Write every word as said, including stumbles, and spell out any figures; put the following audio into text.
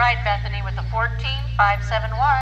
right, Bethany, with the fourteen five seven one.